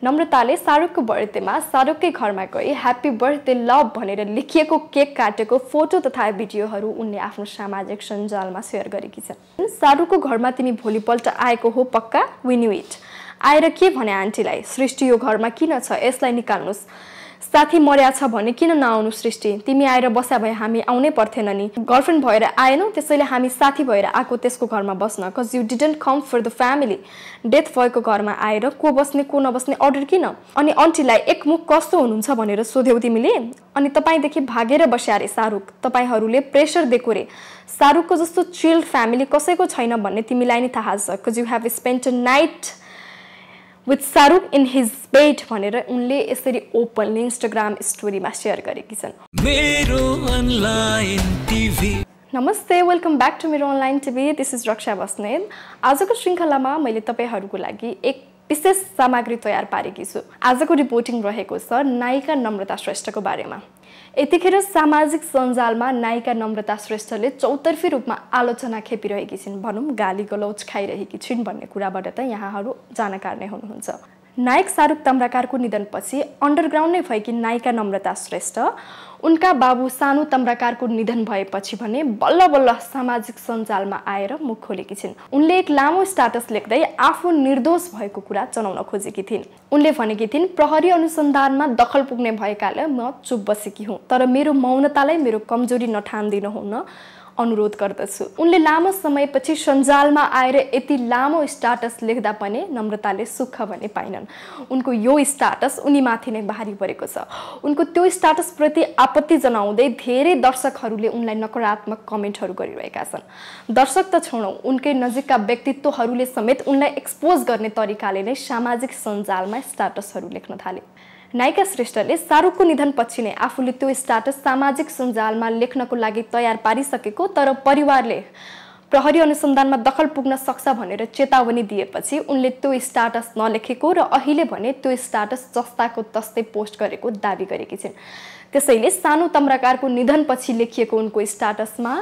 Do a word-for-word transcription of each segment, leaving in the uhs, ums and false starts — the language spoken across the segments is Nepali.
नम्रताले शाहरुखको बर्थडेमा शाहरुखकै घरमा गई ह्यापी बर्थडे लभ भनेर लेखिएको केक काटेको फोटो तथा भिडियोहरू उनले आफ्नो सामाजिक सञ्जालमा शेयर गरेकी छन्। शाहरुखको घरमा तिमी भोलिपल्ट आएको हो पक्का, वी न्यू इट। आएर के भने आन्टीलाई, सृष्टि यो घरमा किन छ, यसलाई निकाल्नुस्। साथी मर्या छ भने किन नआउनु सृष्टि, तिमी आएर बस्या भए हामी आउनै पर्थेन नि। गर्लफ्रेन्ड भएर आएनौ, त्यसैले हामी साथी भएर आएको त्यसको घरमा बस्न, cause you didn't come for the family. Death भएको घरमा आएर को बस्ने को नबस्ने अर्डर किन। अनि आन्टीलाई एक मुख कस्तो हुनुहुन्छ भनेर सोध्यौ तिमीले। अनि तपाईँदेखि भागेर बस्या रे शाहरुख, तपाईँहरूले प्रेसर दिएको रे। शाहरुखको जस्तो चिल्ड फ्यामिली कसैको छैन भन्ने तिमीलाई नि थाहा छ, cause you have spent a night with Shahrukh in his bed भनेर उनले यसरी ओपनली इन्स्टाग्राम स्टोरीमा शेयर गरेकी छन्। मेरो अनलाइन टिभी। नमस्ते, वेलकम ब्याक टु मेरो online TV. This is Raksha Basnet. आजको श्रृङ्खलामा मैले तपाईहरूको लागि एक विशेष सामग्री तयार पारेकी छु। आजको रिपोर्टिङ रहेको छ नायिका नम्रता श्रेष्ठको बारेमा। यतिखेर सामाजिक सञ्जालमा नायिका नम्रता श्रेष्ठले चौतर्फी रूपमा आलोचना खेपिरहेकी छिन्, भनौँ गाली गलौज खाइरहेकी छिन् भन्ने कुराबाट त यहाँहरू जानकार नै हुनुहुन्छ। नायक शाहरुख तम्राकारको निधनपछि अन्डरग्राउन्ड नै भएकी नायिका नम्रता श्रेष्ठ उनका बाबु सानु तम्राकारको निधन भएपछि भने बल्ल बल्ल सामाजिक सञ्जालमा आएर मुख खोलेकी छिन्। उनले एक लामो स्ट्याटस लेख्दै आफू निर्दोष भएको कुरा जनाउन खोजेकी थिइन्। उनले भनेकी थिइन्, प्रहरी अनुसन्धानमा दखल पुग्ने भएकाले म चुप बसेकी हुँ, तर मेरो मौनतालाई मेरो कमजोरी नठान्दिनु हुन अनुरोध गर्दछु। उनले लामो समयपछि सञ्जालमा आएर यति लामो स्ट्याटस लेख्दा पनि नम्रताले सुख भने पाइनन्। उनको यो स्ट्याटस उनीमाथि नै भारी परेको छ। उनको त्यो स्ट्याटसप्रति आपत्ति जनाउँदै धेरै दर्शकहरूले उनलाई नकारात्मक कमेन्टहरू गरिरहेका छन्। दर्शक त छोडौँ, उनकै नजिकका व्यक्तित्वहरूले समेत उनलाई एक्सपोज गर्ने तरिकाले नै सामाजिक सञ्जालमा स्ट्याटसहरू लेख्न थाले। नायिका श्रेष्ठले शाहरुखको निधनपछि नै आफूले त्यो स्ट्याटस सामाजिक सञ्जालमा लेख्नको लागि तयार पारिसकेको, तर परिवारले प्रहरी अनुसन्धानमा दखल पुग्न सक्छ भनेर चेतावनी दिएपछि उनले त्यो स्ट्याटस नलेखेको र अहिले भने त्यो स्ट्याटस जस्ताको तस्तै पोस्ट गरेको दाबी गरेकी छिन्। त्यसैले सानु तम्राकारको निधनपछि लेखिएको उनको स्ट्याटसमा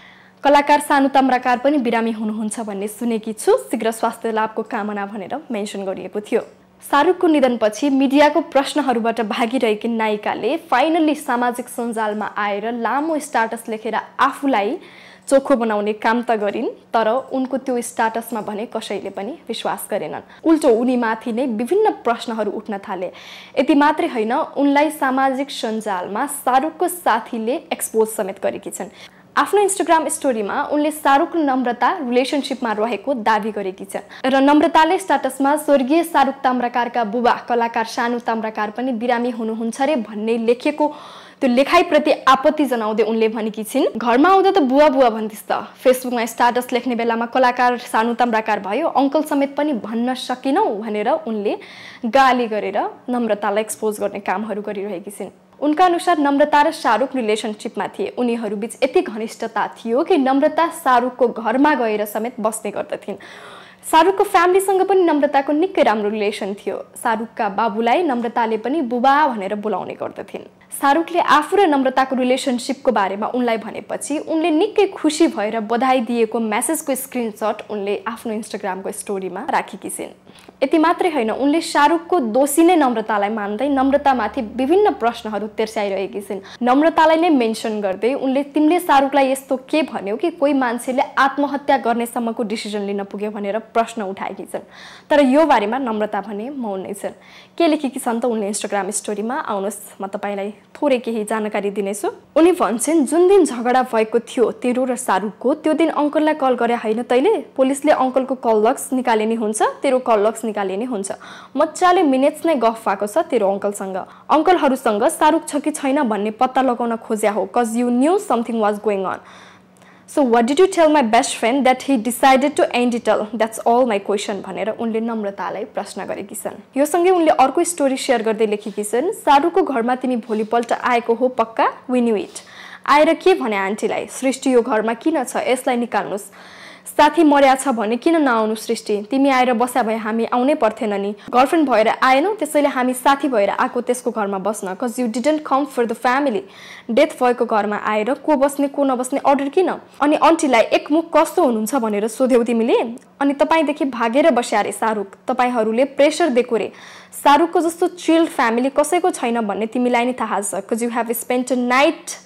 कलाकार सानु तम्राकार पनि बिरामी हुनुहुन्छ भन्ने सुनेकी छु, शीघ्र स्वास्थ्य लाभको कामना भनेर मेन्सन गरिएको थियो। शाहरुखको निधनपछि मिडियाको प्रश्नहरूबाट भागिरहेकी नायिकाले फाइनल्ली सामाजिक सञ्जालमा आएर लामो स्ट्याटस लेखेर आफूलाई चोखो बनाउने काम त गरिन्, तर उनको त्यो स्ट्याटसमा भने कसैले पनि विश्वास गरेनन्। उल्टो उनीमाथि नै विभिन्न प्रश्नहरू उठ्न थाले। यति मात्रै होइन, उनलाई सामाजिक सञ्जालमा शाहरुखको साथीले एक्सपोज समेत गरेकी छन्। आफ्नो इन्स्टाग्राम स्टोरीमा उनले शाहरुख नम्रता रिलेसनसिपमा रहेको दाबी गरेकी छन् र नम्रताले स्ट्याटसमा स्वर्गीय शाहरुख तम्राकारका बुबा कलाकार सानु तम्राकार पनि बिरामी हुनुहुन्छ रे भन्ने लेखेको त्यो लेखाइप्रति आपत्ति जनाउँदै उनले भनेकी छिन्, घरमा आउँदा त बुवा बुवा भन्दिस् त, फेसबुकमा स्ट्याटस लेख्ने बेलामा कलाकार सानु तम्राकार भयो, अङ्कल समेत पनि भन्न सकिनौ भनेर उनले गाली गरेर नम्रतालाई एक्सपोज गर्ने कामहरू गरिरहेकी छिन्। उनका अनुसार नम्रता र शाहरुख रिलेसनसिपमा थिए। उनीहरू बीच यति घनिष्ठता थियो कि नम्रता शाहरुखको घरमा गएर समेत बस्ने गर्दथिन्। शाहरुखको फ्यामिलीसँग पनि नम्रताको निकै राम्रो रिलेसन थियो। शाहरुखका बाबुलाई नम्रताले पनि बुबा भनेर बोलाउने गर्दथिन्। शाहरुखले आफू र नम्रताको रिलेसनसिपको बारेमा उनलाई भनेपछि उनले निकै खुसी भएर बधाई दिएको मेसेजको स्क्रिनशट उनले आफ्नो इन्स्टाग्रामको स्टोरीमा राखेकी छिन्। यति मात्रै होइन, उनले शाहरुखको दोषी नै नम्रतालाई मान्दै नम्रतामाथि विभिन्न प्रश्नहरू तेर्स्याइरहेकी छिन्। नम्रतालाई नै मेन्सन गर्दै उनले तिमीले शाहरुखलाई यस्तो के भन्यो कि कोही मान्छेले आत्महत्या गर्नेसम्मको डिसिजन लिन पुग्यो भनेर प्रश्न उठाएकी छन्। तर यो बारेमा नम्रता भने मौन नै छन्। के लेखेकी छन् त उनले इन्स्टाग्राम स्टोरीमा, आउनुहोस् म तपाईँलाई थोरै केही जानकारी दिनेछु। उनी भन्छन्, जुन दिन झगडा भएको थियो तेरो र शाहरुखको, त्यो दिन अङ्कललाई कल गरे होइन तैँले? पुलिसले अङ्कलको कल लग्स निकाले नि हुन्छ, तेरो कल लग्स निकाले नि हुन्छ। मजाले मिनेट्स नै गफ भएको छ तेरो अङ्कलसँग। अङ्कलहरूसँग शाहरुख छ कि छैन भन्ने पत्ता लगाउन खोज्या हो, cause you knew something was going on. So what did you tell my best friend that he decided to end it all? That's all my question भनेर उनले नम्रतालाई प्रश्न गरेकी छन्। यो सँगै उनले अर्को स्टोरी शेयर गर्दै लेखेकी छन्, शाहरुखको घरमा तिमी भोलिपल्ट आएको हो पक्का, वी न्यू इट। आएर के भने आन्टीलाई, सृष्टि यो घरमा किन छ, यसलाई निकाल्नुस्। साथी मर्या छ भने किन नआउनु सृष्टि, तिमी आएर बस्या भए हामी आउनै पर्थेन नि, गर्लफ्रेन्ड भएर आएनौ त्यसैले हामी साथी भएर आएको त्यसको घरमा बस्न, cause you didn't come for the family. Death भएको घरमा आएर को बस्ने को नबस्ने अर्डर किन? अनि अन्टीलाई एकमुख कस्तो हुनुहुन्छ भनेर सोध्यौ तिमीले? अनि तपाईँदेखि भागेर बस्या रे शाहरुख, तपाईँहरूले प्रेसर दिएको रे। शाहरुखको जस्तो चिल्ड फ्यामिली कसैको छैन भन्ने तिमीलाई नि थाहा छ, cause you have spent a night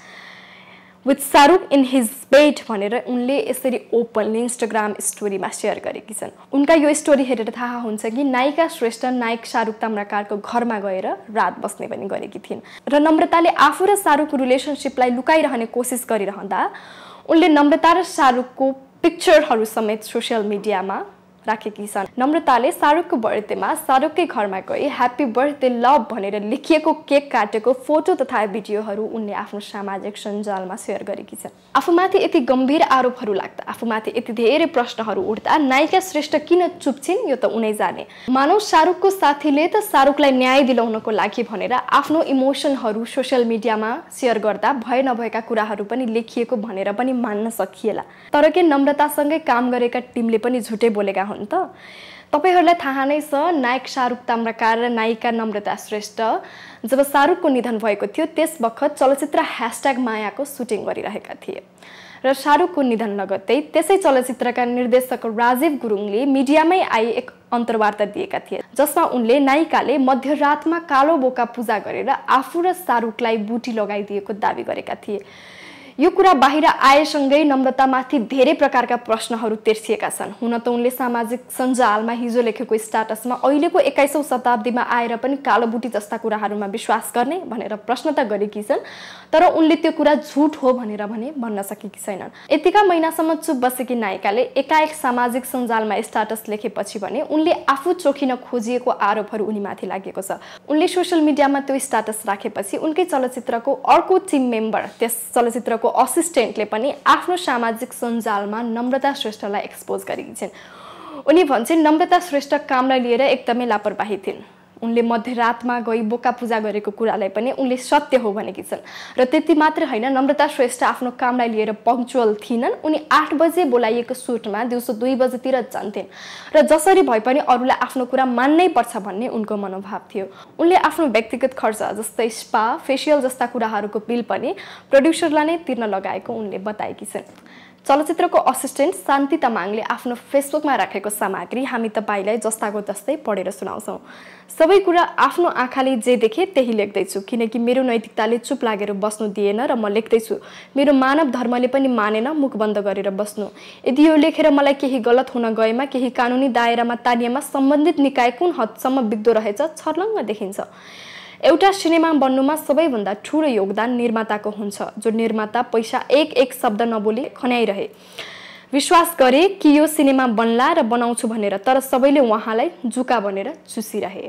with Shahrukh in his bed भनेर उनले यसरी ओपनली इन्स्टाग्राम स्टोरीमा सेयर गरेकी छन्। उनका यो स्टोरी हेरेर थाहा हुन्छ कि नायिका श्रेष्ठ नायक शाहरुख ताम्राकारको घरमा गएर रात बस्ने पनि गरेकी थिइन् र नम्रताले आफू र शाहरुखको रिलेसनसिपलाई लुकाइरहने कोसिस गरिरहँदा उनले नम्रता र शाहरुखको पिक्चरहरू समेत सोसियल मिडियामा राखेकी छन्। नम्रताले शाहरुखको बर्थडेमा शाहरुखकै घरमा गई ह्याप्पी बर्थडे लभ भनेर लेखिएको केक काटेको फोटो तथा भिडियोहरू उनले आफ्नो सामाजिक सञ्जालमा सेयर गरेकी छन्। आफूमाथि यति गम्भीर आरोपहरू लाग्दा, आफूमाथि यति धेरै प्रश्नहरू उठ्दा नायिका श्रेष्ठ किन चुप छिन् यो त उनै जाने। मानव शाहरुखको साथीले त शाहरुखलाई न्याय दिलाउनको लागि भनेर आफ्नो इमोसनहरू सोसियल मिडियामा सेयर गर्दा भए नभएका कुराहरू पनि लेखिएको भनेर पनि मान्न सकिएला। तर के नम्रतासँगै काम गरेका टिमले पनि झुटै बोलेका हुन् त? तपाईहरुलाई थाहा नै छ नायक शाहरुख ताम्राकार र नायिका नम्रता श्रेष्ठ जब शाहरुखको निधन भएको थियो त्यस वखत चलचित्र ह्याशट्याग मायाको सुटिङ गरिरहेका थिए र शाहरुखको निधन लगत्तै त्यसै चलचित्रका निर्देशक राजीव गुरुङले मिडियामै आई एक अन्तर्वार्ता दिएका थिए जसमा उनले नायिकाले मध्यरातमा कालो बोका पूजा गरेर आफू र शाहरुखलाई बुटी लगाइदिएको दाबी गरेका थिए। यो कुरा बाहिर आएसँगै नम्रतामाथि धेरै प्रकारका प्रश्नहरू तेर्सिएका छन्। हुन त उनले सामाजिक सञ्जालमा हिजो लेखेको स्ट्याटसमा अहिलेको एक्काइसौँ शताब्दीमा आएर पनि कालोबुटी जस्ता कुराहरूमा विश्वास गर्ने भनेर प्रश्न त गरेकी छन्, तर उनले त्यो कुरा झुट हो भनेर भने भन्न सकेकी छैनन्। यतिका महिनासम्म चुप बसेकी नायिकाले एकाएक सामाजिक सञ्जालमा स्ट्याटस लेखेपछि भने उनले आफू चोखिन खोजिएको आरोपहरू उनीमाथि लागेको छ। उनले सोसियल मिडियामा त्यो स्ट्याटस राखेपछि उनकै चलचित्रको अर्को टिम मेम्बर त्यस चलचित्रको असिस्टेन्टले पनि आफ्नो सामाजिक सञ्जालमा नम्रता श्रेष्ठलाई एक्सपोज गरेकी छिन्। उनी भन्छन् नम्रता श्रेष्ठ कामलाई लिएर एकदमै लापरवाही थिइन्। उनले मध्यरातमा गई बोका पूजा गरेको कुरालाई पनि उनले सत्य हो भनेकी छन् र त्यति मात्र हैन, नम्रता श्रेष्ठ आफ्नो कामलाई लिएर पंक्चुअल थिइनन्। उनी आठ बजे बोलाइएको सुटमा दिउँसो दुई बजेतिर जान्थिन् र जसरी भए पनि अरूलाई आफ्नो कुरा मान्नै पर्छ भन्ने उनको मनोभाव थियो। उनले आफ्नो व्यक्तिगत खर्च जस्तै स्पा, फेसियल जस्ता कुराहरूको बिल पनि प्रोड्युसरलाई नै तिर्न लगाएको उनले बताएकी छिन्। चलचित्रको असिस्टेन्ट शान्ति तामाङले आफ्नो फेसबुकमा राखेको सामग्री हामी तपाईलाई जस्ताको तस्तै पढेर सुनाउँछौं। सबै कुरा आफ्नो आँखाले जे देखे त्यही लेख्दैछु किनकि मेरो नैतिकताले चुप लागेर बस्नु दिएन र म लेख्दैछु। मेरो मानव धर्मले पनि मानेन मुख बन्द गरेर बस्नु। यदि यो लेखेर मलाई केही गलत हुन गएमा केही कानुनी दायरामा तानिएमा सम्बन्धित निकाय कुन हदसम्म बिग्दो रहेछ छर्लङ्ग देखिन्छ। एउटा सिनेमा बन्नुमा सबैभन्दा ठूलो योगदान निर्माताको हुन्छ, जो निर्माता पैसा एक एक शब्द नबोली खन्याइरहे। विश्वास गरे कि यो सिनेमा बन्ला र बनाउँछु भनेर, तर सबैले उहाँलाई जुका भनेर चुसिरहे।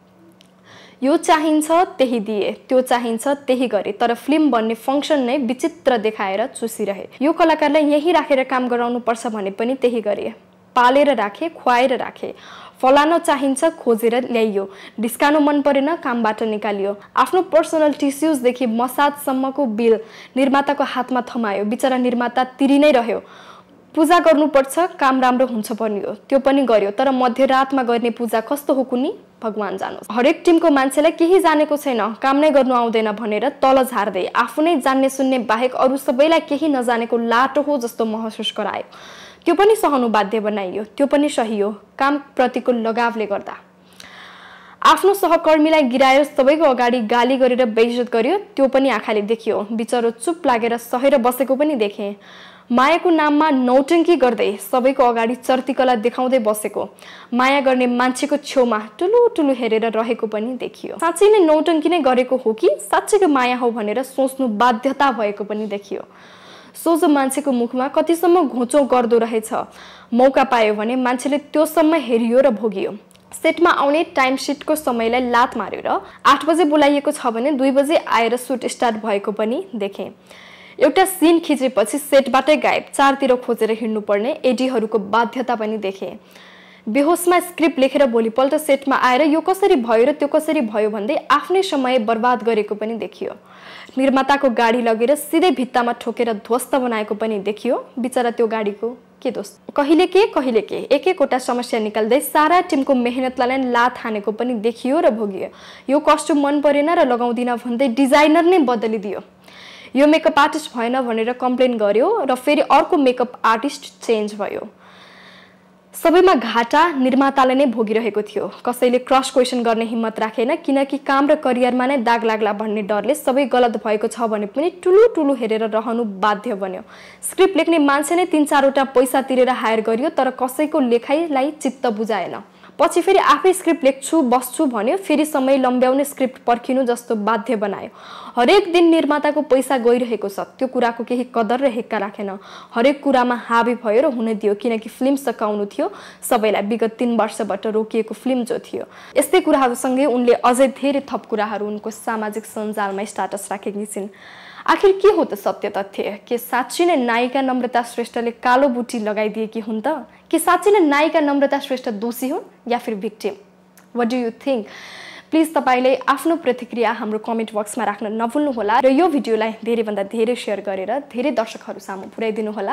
यो चाहिन्छ त्यही दिए, त्यो चाहिन्छ त्यही गरे, तर फिल्म बन्ने फंक्सन नै विचित्र देखाएर चुसिरहे। यो कलाकारलाई यही राखेर काम गराउनु पर्छ भने पनि त्यही गरे। पालेर राखे, खुवाएर राखे। फलानो चाहिन्छ खोजेर ल्याइयो, डिस्काउन मन परेन कामबाट निकालियो। आफ्नो पर्सनल टिस्युज देखि मसाजसम्मको बिल निर्माताको हातमा थमायो। बिचरा निर्माता तिरि नै रह्यो। पूजा गर्नुपर्छ, काम राम्रो हुन्छ पर्नियो, त्यो पनि गर्यो, तर मध्यरातमा गर्ने पूजा कस्तो हो कुनी भगवान जानो। हरेक टिमको मान्छेलाई केही जानेको छैन, काम नै गर्नु आउँदैन भनेर तल झार्दै आफू नै जान्ने सुन्ने बाहेक अरू सबैलाई केही नजानेको लाटो हो जस्तो महसुस गरायो। त्यो पनि सहनु बाध्य बनाइयो, त्यो पनि सही हो काम प्रतिको लगावले गर्दा। आफ्नो सहकर्मीलाई गिरायो, सबैको अगाडि गाली गरेर बेइज्जत गर्यो, त्यो पनि आँखाले देखियो। बिचरो चुप लागेर सहेर बसेको पनि देखे। मायाको नाममा नौटंकी गर्दै सबैको अगाडि चर्तिकला देखाउँदै बसेको, माया गर्ने मान्छेको छेउमा टुलु टुलु हेरेर रहेको पनि देखियो। साँच्चै नै नौटंकी नै गरेको हो कि साँच्चैको माया हो भनेर सोच्नु बाध्यता भएको पनि देखियो। सोझो मान्छेको मुखमा कतिसम्म घोचो गर्दो रहेछ, मौका पायो भने मान्छेले त्योसम्म हेरियो र भोगियो। सेटमा आउने टाइम सिटको समयलाई लात मार्यो र आठ बजे बोलाइएको छ भने दुई बजे आएर सुट स्टार्ट भएको पनि देखे। एउटा सिन खिचेपछि सेटबाटै गायब, चारतिर खोजेर हिँड्नुपर्ने एडीहरूको बाध्यता पनि देखे। बेहोसमा स्क्रिप्ट लेखेर भोलिपल्ट सेटमा आएर यो कसरी भयो र त्यो कसरी भयो भन्दै आफ्नै समय बर्बाद गरेको पनि देखियो। निर्माताको गाडी लगेर सिधै भित्तामा ठोकेर ध्वस्त बनाएको पनि देखियो। बिचरा त्यो गाडीको के दोष? कहिले के कहिले के एक एकवटा समस्या निकाल्दै सारा टिमको मेहनतलाई लात हानेको पनि देखियो र भोगियो। यो कस्ट्युम मन परेन र लगाउँदिन भन्दै डिजाइनर नै बदलिदियो। यो मेकअप आर्टिस्ट भएन भनेर कम्प्लेन गर्यो र फेरि अर्को मेकअप आर्टिस्ट चेन्ज भयो। सबैमा घाटा निर्माताले नै भोगिरहेको थियो। कसैले क्रस क्वेसन गर्ने हिम्मत राखेन किनकि काम र करियरमा नै दाग लाग्ला भन्ने डरले सबै गलत भएको छ भने पनि टुलु टुलु हेरेर रहनु बाध्य बन्यो। स्क्रिप्ट लेख्ने मान्छे नै तीन चारवटा पैसा तिरेर हायर गरियो तर कसैको लेखाइलाई चित्त बुझाएन। पछि फेरि आफै स्क्रिप्ट लेख्छु बस्छु भन्यो, फेरि समय लम्ब्याउने स्क्रिप्ट पर्खिनु जस्तो बाध्य बनायो। हरेक दिन निर्माताको पैसा गइरहेको छ, त्यो कुराको केही कदर र हेक्का राखेन। हरेक कुरामा हाबी भयो र हुन दियो किनकि फिल्म सकाउनु थियो सबैलाई, विगत तीन वर्षबाट रोकिएको फिल्म जो थियो। यस्तै कुराहरूसँगै उनले अझै धेरै थप कुराहरू उनको सामाजिक सञ्जालमा स्ट्याटस राखेकी छिन्। आखिर के हो त सत्य तथ्य? के साँच्चै नै नायिका नम्रता श्रेष्ठले कालो बुटी लगाइदिएकी हुन् त? के साँच्चै नै नायिका नम्रता श्रेष्ठ दोषी हुन् या फिर victim? What do you think? Please तपाईले आफ्नो प्रतिक्रिया हाम्रो कमेन्ट बक्समा राख्न नभुल्नुहोला र यो भिडियोलाई धेरैभन्दा धेरै शेयर गरेर धेरै दर्शकहरू सामु पुर्याइदिनु होला।